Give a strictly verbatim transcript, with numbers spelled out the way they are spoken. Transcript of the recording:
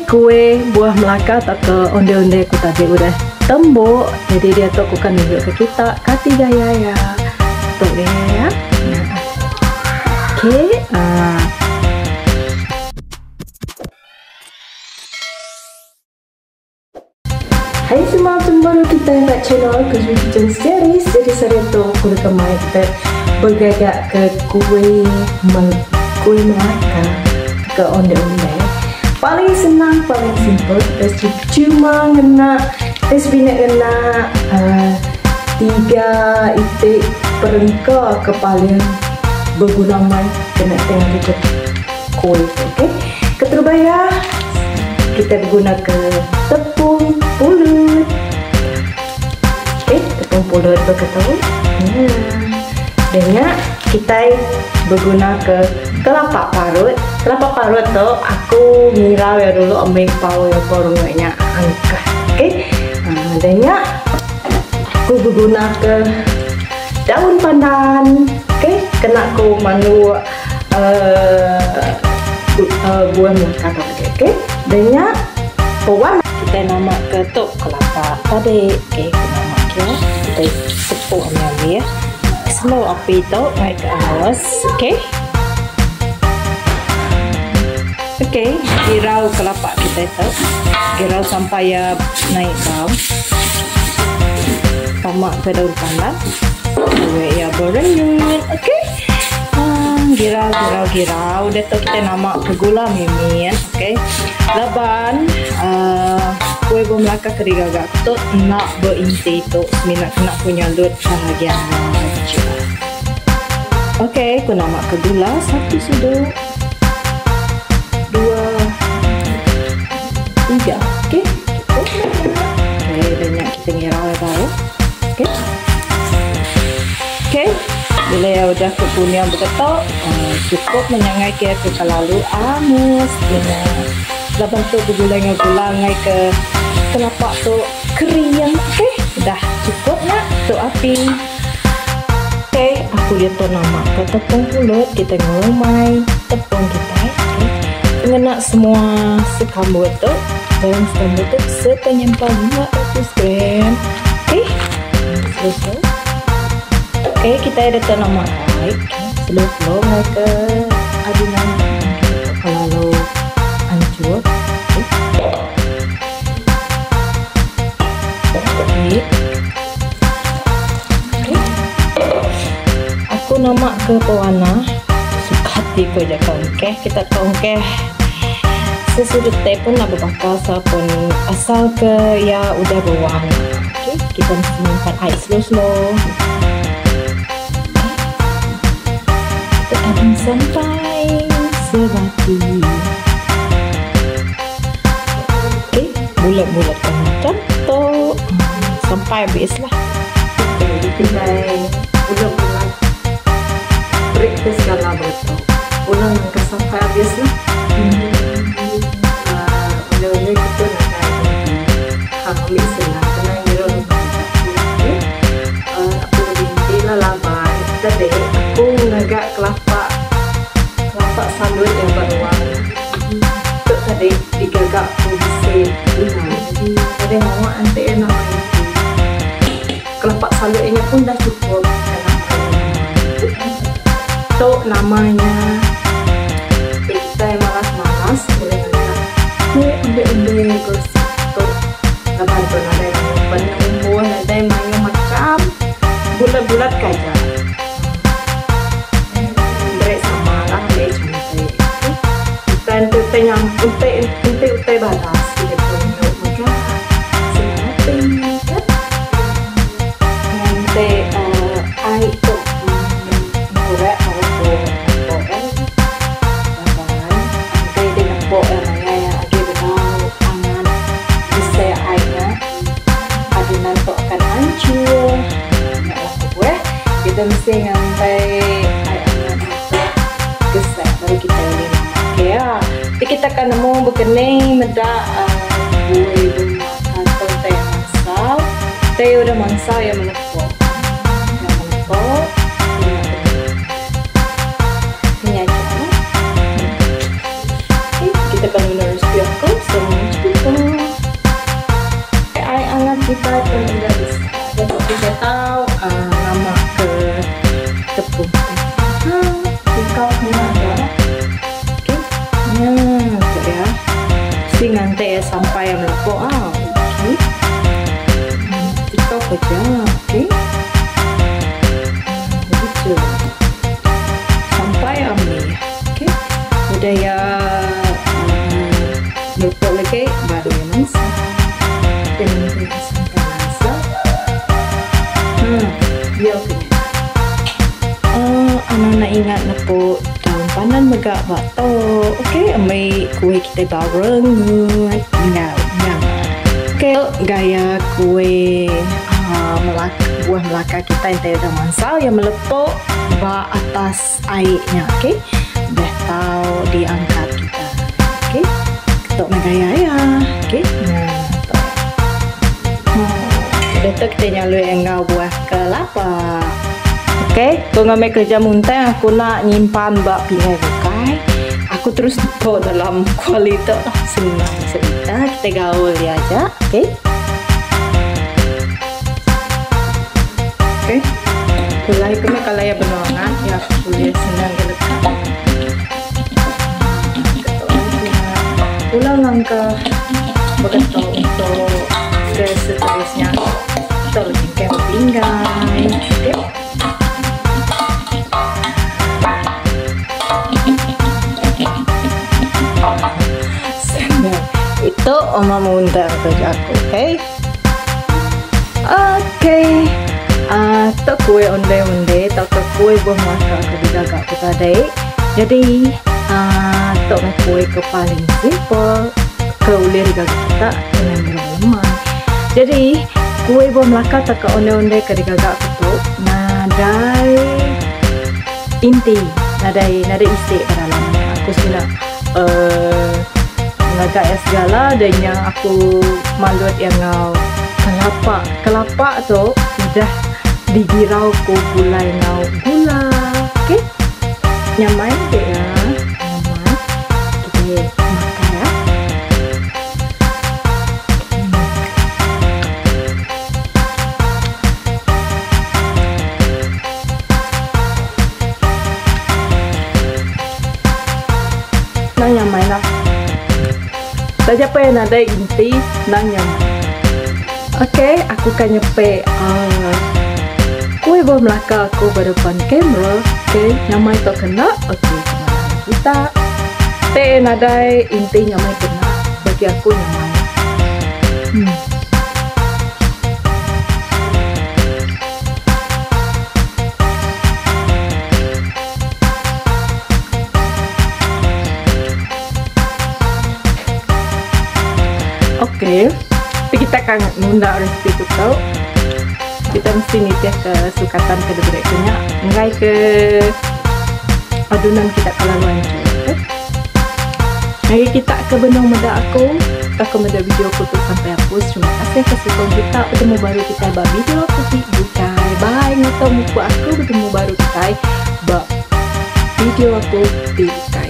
kue buah Melaka atau ke onde-onde aku tadi udah tembok, jadi dia tuh aku akan tunjuk ke kita kati gaya ya, tuh ya. Nah, oke. Okay. Uh, Hai semua pembaru kita kat channel Kozmi Kitchen Series. Jadi saya tu aku nak kemai kita bergagak ke kue mel kue Melaka ke onde-onde. Paling senang, paling simple. Kita cuma kena, kita bina kena uh, tiga itik perengka kepala berguna mai kena tengah kita kue. Okay. Keterbaya kita guna ke tepung pulut. Eh, tepung pulut berkata. Hmm. Dengan kita berguna ke kelapa parut. Kelapa parut tu aku ngira ya dulu ambil pau ya korungnya angkat. Okey. Ha, dengan aku berguna ke daun pandan. Okey, kena aku manu uh, uh, buah Melaka okey. Okey. Dengan pewarna kita nama ke tu kelapa tadi. Okey, nama dia kita tepung ambil ya. Slow api tu naik ke atas. Okey. Okey, girau kelapa kita tu. Girau sampai ya naik bau. Tamak ke daun pandan. Kue ya berenyut. Okey. Girau, girau, girau. Dah tu kita nama ke gula mimin. Okey. Laban uh, kue buah Melaka kerigagak tu nak berinti tu. Minat nak punya lut bahagian aja. Okey, aku nama ke gula satu sudu. Dua, tiga. Okey. Okey, banyak kita girau ya baru. Okey. Okey. Bila ya udah kepunya berketok, uh, cukup menyangai ke ke lalu amus guna. Laban tu bergulai gula ngai ke kelapa tu kering. Okey, dah cukup nak tu api. Okey, aku dia tu nama ke tepung pulut kita ngomai tepung kita. Okey, mengena semua sekambut tu dalam sekambut tu sepenyempal lima ratus gram. Okey, selesai. Okey, kita ada tu nama baik. Slow-slow ngai ke adunan kalau hancur. Okey. Aku nama ke pewarna suka hati ko je kongkeh. Kita kongkeh sesudut teh pun nak berbakal sapun asal ke ya udah berwarna. Okey, kita simpan air slow-slow. Kita adun sampai sebati. Okey, bulat-bulatkan macam tu sampai habislah. Okey, kita bulat-bulat breakfast segala betul. Ulang ke sampai habis lah. Ulang-ulang kita nak kain ambil senang tenang dia lupa. Aku binti lah laban. Tadi aku ngagak kelapa kelapa salut yang berwarna. Tu tadi digagak pusing. Tadi mama nanti enak main. Kelapa salutnya pun dah cukup. Tu namanya kita yang malas-malas boleh nak kue ambil-ambil gosip tu. Laban tu ada yang penumbun, ada yang main macam bulat-bulat kaja. Beres sama lah, ambil cantik. Kita itu yang untai-untai batas kita tunjuk maka senang kan. Untai air tu murah. Kita mesti ngantai air angan gesek baru kita boleh makan. Okay, ya. Jadi kita akan nemu berkening medak kue Melaka atau teh mangsau. Teh udah mangsau yang melepok. Yang melepok. Ini aja. Okay, kita akan menerus biarkan semua Ah, okay. Begitu. Sampai ambil. Okay. Budaya lepas lagi baru yang masak. Dan nanti sampai masak. Hmm, dia okey. Oh, anak nak ingat lepas daun pandan megak bato. Okay, ambil kuih kita bareng. Ngau, ngau. Okay, gaya kuih uh, melaka, buah melaka kita yang tiada mansal yang melepuk bak atas airnya. Okay, dah tahu diangkat kita. Okay, ketuk gaya ya. Okay, nah, hmm. Dah tu kita nyalui engau buah kelapa. Okay, kau ngambil kerja muntah, aku nak nyimpan bak pingai bukai. Aku terus bawa dalam kualitas lah, senang cerita, kita gaul dia aja, okay? Okay, mulai kami kalau ya benangan, ya aku boleh senang ke dekat. Ulang langkah, begitu untuk seterusnya, kita lagi ke pinggai, okay? Itu Oma mengundang kerja aku, okay? Okay. Ah, uh, tak kue onde-onde, tak kue buah maka kedigagak aku tadi. Jadi, ah, uh, tak kue ke paling simple ke ulir gagak kita dengan berlemak. Jadi, kue buah melaka tak ke onde-onde kedigagak aku tu nadai inti, nadai nadai isi ke dalamnya. Aku sudah uh, ngagak ya segala dan yang aku malut yang ngau kelapa kelapa tu sudah digirau ku gulai ngau gula, okay? Nyaman deh ya, nyaman. Kita makan ya. Nah nyaman lah. Saja apa yang ada inti nang nyaman. Okay, aku kan nyepe uh, kue buah melaka aku berdepan kamera. Okay, nyaman tak kena. Okay, kita te nadai inti nyaman kena bagi aku nyaman. Hmm. Oke, okay. Kita akan ngunda resipi itu tau. Kita mesti nitih ke sukatan ke debrekunya, ngai ke adunan kita kalau hancur. Okay? Ngai kita ke benang meda aku, tak ke meda video aku tu sampai hapus. Terima kasih kasih kau kita bertemu baru kita bah video aku di bukai. Bye, ngotong muka aku bertemu baru kita bah video aku di bukai.